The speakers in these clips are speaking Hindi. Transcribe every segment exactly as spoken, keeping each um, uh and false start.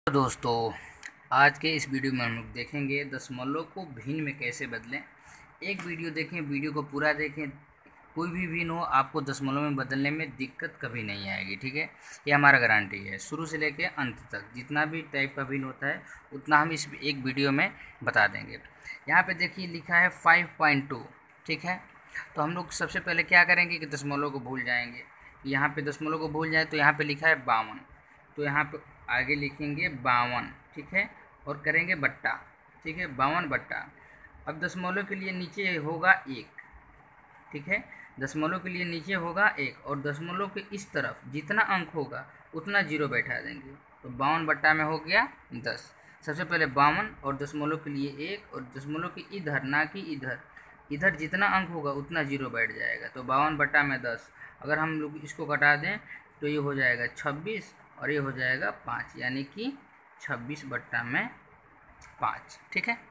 तो दोस्तों, आज के इस वीडियो में हम लोग देखेंगे दशमलव को भिन्न में कैसे बदलें। एक वीडियो देखें, वीडियो को पूरा देखें। कोई भी भिन्न हो, आपको दशमलव में बदलने में दिक्कत कभी नहीं आएगी। ठीक है, ये हमारा गारंटी है। शुरू से लेकर अंत तक जितना भी टाइप का भिन्न होता है उतना हम इस एक वीडियो में बता देंगे। यहाँ पे देखिए लिखा है फाइव पॉइंट टू। ठीक है, तो हम लोग सबसे पहले क्या करेंगे कि दशमलव को भूल जाएंगे। यहाँ पे दशमलव को भूल जाए तो यहाँ पे लिखा है बावन, तो यहाँ पे आगे लिखेंगे बावन। ठीक है, और करेंगे बट्टा। ठीक है, बावन बट्टा। अब दशमलव के लिए नीचे होगा एक। ठीक है, दशमलव के लिए नीचे होगा एक, और दशमलव के इस तरफ जितना अंक होगा उतना जीरो बैठा देंगे। तो बावन बट्टा में हो गया दस। सबसे पहले बावन और दशमलव के लिए एक, और दशमलव के इधर, ना कि इधर, इधर जितना अंक होगा उतना जीरो बैठ जाएगा। तो बावन बट्टा में दस। अगर हम लोग इसको घटा दें तो ये हो जाएगा छब्बीस, और ये हो जाएगा पाँच, यानी कि छब्बीस बट्टा में पाँच। ठीक है,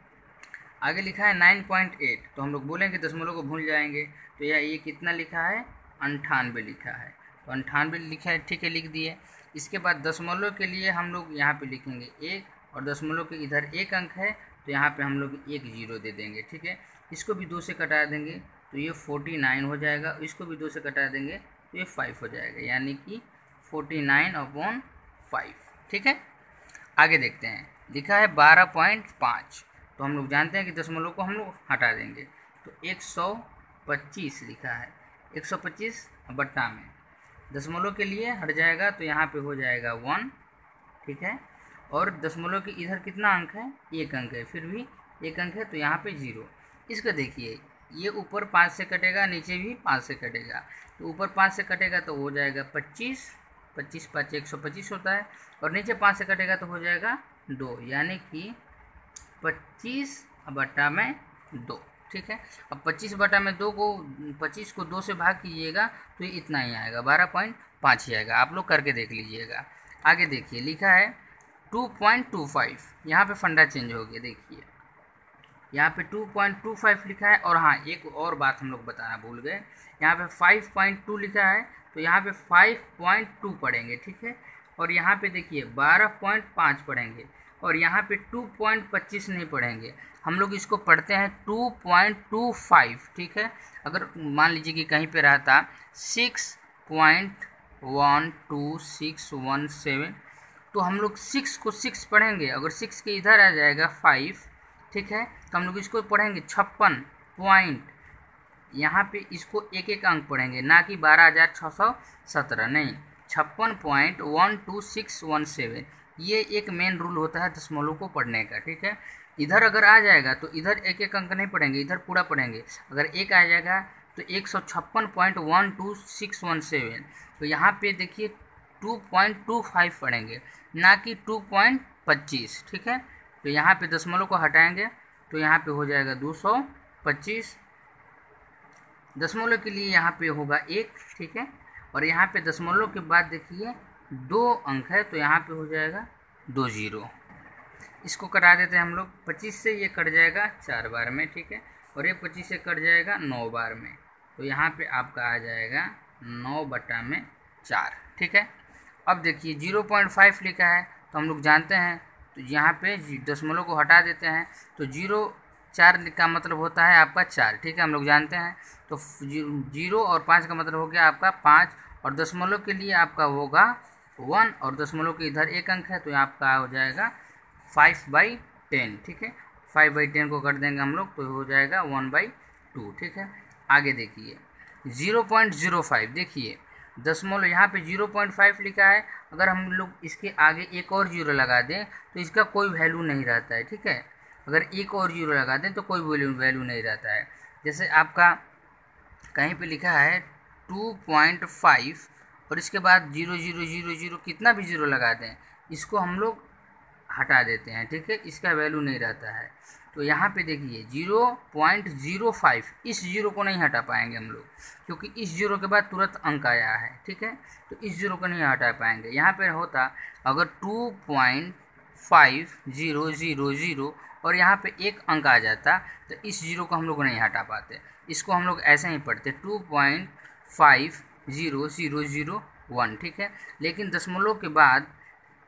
आगे लिखा है नाइन पॉइंट एट। तो हम लोग बोलेंगे दशमलव को भूल जाएंगे, तो यह ये कितना लिखा है, अंठानवे लिखा है। तो अंठानवे लिखा है, ठीक है, लिख दिए। इसके बाद दशमलव के लिए हम लोग यहाँ पे लिखेंगे एक, और दशमलव के इधर एक अंक है तो यहाँ पे हम लोग एक जीरो दे देंगे। ठीक है, इसको भी दो से कटा देंगे तो ये फोर्टी नाइन हो जाएगा। इसको भी दो से कटा देंगे तो ये फाइव हो जाएगा, यानी कि फोर्टी नाइन अपॉन फाइव। ठीक है, आगे देखते हैं। लिखा है बारह पॉइंट पाँच। तो हम लोग जानते हैं कि दशमलव को हम लोग हटा देंगे, तो एक सौ पच्चीस लिखा है। एक सौ पच्चीस बट्टा में दशमलव के लिए हट जाएगा तो यहाँ पे हो जाएगा वन। ठीक है, और दशमलव के इधर कितना अंक है, एक अंक है, फिर भी एक अंक है तो यहाँ पे जीरो। इसका देखिए, ये ऊपर पाँच से कटेगा, नीचे भी पाँच से कटेगा। तो ऊपर पाँच से कटेगा तो हो जाएगा पच्चीस, पच्चीस पाँच एक सौ पच्चीस होता है, और नीचे पाँच से कटेगा तो हो जाएगा दो, यानी कि पच्चीस बटा में दो। ठीक है, अब पच्चीस बटा में दो को, पच्चीस को दो से भाग कीजिएगा तो ये इतना ही आएगा, बारह पॉइंट पाँच ही आएगा। आप लोग करके देख लीजिएगा। आगे देखिए लिखा है टू पॉइंट टू फाइव। यहाँ पे फंडा चेंज हो गया, देखिए यहाँ पे टू पॉइंट टू फाइव लिखा है। और हाँ, एक और बात हम लोग बताना भूल गए, यहाँ पे फाइव पॉइंट टू लिखा है तो यहाँ पे फाइव पॉइंट टू पढ़ेंगे। ठीक है, और यहाँ पे देखिए बारह पॉइंट पाँच पढ़ेंगे, और यहाँ पे टू पॉइंट पच्चीस नहीं पढ़ेंगे। हम लोग इसको पढ़ते हैं टू पॉइंट टू फाइव। ठीक है, अगर मान लीजिए कि कहीं पे रहता six point one two six one seven, तो हम लोग सिक्स को सिक्स पढ़ेंगे। अगर सिक्स के इधर आ जाएगा फाइव, ठीक है, तो हम लोग इसको पढ़ेंगे छप्पन पॉइंट, यहाँ पे इसको एक एक अंक पढ़ेंगे, ना कि बारह हज़ार छः सौ सत्रह, नहीं, छप्पन point one two six one seven. ये एक मेन रूल होता है दशमलव को पढ़ने का। ठीक है, इधर अगर आ जाएगा तो इधर एक एक अंक नहीं पढ़ेंगे, इधर पूरा पढ़ेंगे। अगर एक आ जाएगा तो एक सौ छप्पन point one two six one seven, तो यहाँ पे देखिए टू पॉइंट टू फाइव पढ़ेंगे, ना कि टू पॉइंट पच्चीस। ठीक है, तो यहाँ पे दशमलव को हटाएंगे तो यहाँ पे हो जाएगा दो सौ पच्चीस। दशमलव के लिए यहाँ पे होगा एक। ठीक है, और यहाँ पे दशमलव के बाद देखिए दो अंक है तो यहाँ पे हो जाएगा दो जीरो। इसको कटा देते हैं हम लोग, पच्चीस से ये कट जाएगा चार बार में। ठीक है, और ये पच्चीस से कट जाएगा नौ बार में, तो यहाँ पे आपका आ जाएगा नौ बटा में चार। ठीक है, अब देखिए जीरो पॉइंट फाइव लिखा है तो हम लोग जानते हैं, तो यहाँ पे दशमलव को हटा देते हैं तो जीरो चार का मतलब होता है आपका चार। ठीक है, हम लोग जानते हैं। तो जीरो और पाँच का मतलब हो गया आपका पाँच, और दशमलव के लिए आपका होगा वन, और दशमलव के इधर एक अंक है तो आपका हो जाएगा फाइव बाई टेन। ठीक है, फाइव बाई टेन को कर देंगे हम लोग तो हो जाएगा वन बाई टू। ठीक है, आगे देखिए ज़ीरो पॉइंट ज़ीरो फाइव। देखिए दशमलव यहाँ पे ज़ीरो पॉइंट फाइव लिखा है, अगर हम लोग इसके आगे एक और जीरो लगा दें तो इसका कोई वैल्यू नहीं रहता है। ठीक है, अगर एक और जीरो लगा दें तो कोई वैल्यू वैल्यू नहीं रहता है। जैसे आपका कहीं पे लिखा है टू पॉइंट फाइव, और इसके बाद जीरो जीरो जीरो जीरो कितना भी जीरो लगा दें, इसको हम लोग हटा देते हैं। ठीक है, इसका वैल्यू नहीं रहता है। तो यहाँ पे देखिए ज़ीरो पॉइंट ज़ीरो फाइव, इस जीरो को नहीं हटा पाएंगे हम लोग, क्योंकि इस जीरो के बाद तुरंत अंक आया है। ठीक है, तो इस जीरो को नहीं हटा पाएंगे। यहाँ पे होता अगर two point five zero zero zero और यहाँ पे एक अंक आ जाता तो इस जीरो को हम लोग नहीं हटा पाते। इसको हम लोग ऐसे ही पढ़ते two point five zero zero zero one. ठीक है, लेकिन दशमलव के बाद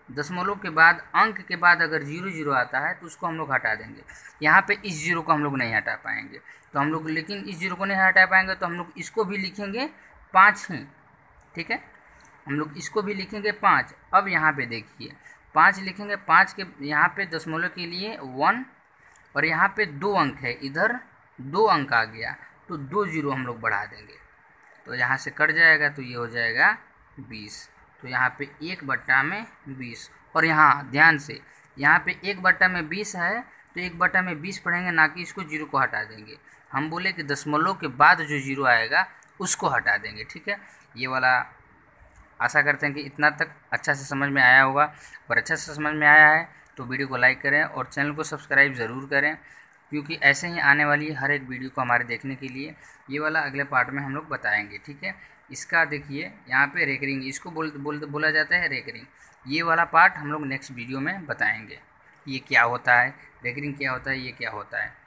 दशमलव के बाद अंक के बाद अगर जीरो जीरो आता है तो उसको हम लोग हटा देंगे। यहाँ पे इस जीरो को हम लोग नहीं हटा पाएंगे, तो हम लोग लेकिन इस जीरो को नहीं हटा पाएंगे तो हम लोग इसको भी लिखेंगे पाँच ही, ठीक है। हम लोग इसको भी लिखेंगे पाँच। अब यहाँ पे देखिए पाँच लिखेंगे, पाँच के यहाँ पे दशमलव के लिए वन और यहाँ पे दो अंक है, इधर दो अंक आ गया तो दो जीरो हम लोग बढ़ा देंगे, तो यहाँ से कट जाएगा तो ये हो जाएगा बीस। तो यहाँ पे एक बट्टा में बीस, और यहाँ ध्यान से यहाँ पे एक बट्टा में बीस है तो एक बट्टा में बीस पढ़ेंगे, ना कि इसको जीरो को हटा देंगे। हम बोले कि दशमलव के बाद जो जीरो आएगा उसको हटा देंगे, ठीक है। ये वाला आशा करते हैं कि इतना तक अच्छा से समझ में आया होगा। और अच्छा से समझ में आया है तो वीडियो को लाइक करें और चैनल को सब्सक्राइब ज़रूर करें, क्योंकि ऐसे ही आने वाली हर एक वीडियो को हमारे देखने के लिए ये वाला अगले पार्ट में हम लोग बताएंगे, ठीक है। इसका देखिए यहाँ पे रेकरिंग, इसको बोल, बोल बोला जाता है रेकरिंग। ये वाला पार्ट हम लोग नेक्स्ट वीडियो में बताएंगे, ये क्या होता है रेकरिंग, क्या होता है, ये क्या होता है।